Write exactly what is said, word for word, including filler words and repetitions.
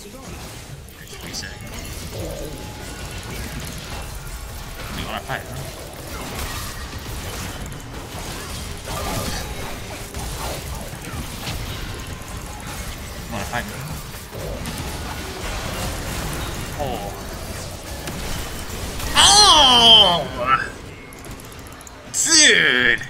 Should be sick. You wanna fight, huh? You wanna fight me? Oh. Oh! Dude!